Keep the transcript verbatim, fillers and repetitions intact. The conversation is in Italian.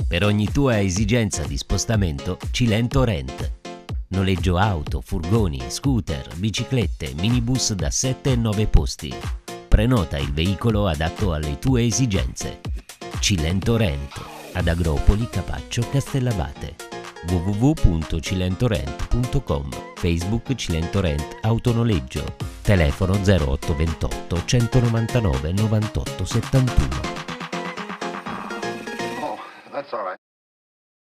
Per ogni tua esigenza di spostamento, Cilento Rent. Noleggio auto, furgoni, scooter, biciclette, minibus da sette e nove posti. Prenota il veicolo adatto alle tue esigenze. Cilento Rent, ad Agropoli, Capaccio, Castellabate. w w w punto cilentorent punto com. Facebook Cilento Rent Autonoleggio. Telefono zero otto ventotto centonovantanove novantotto settantuno.